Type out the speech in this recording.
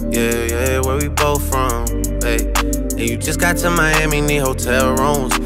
Yeah, yeah, where we both from, hey. And you just got to Miami, need hotel rooms.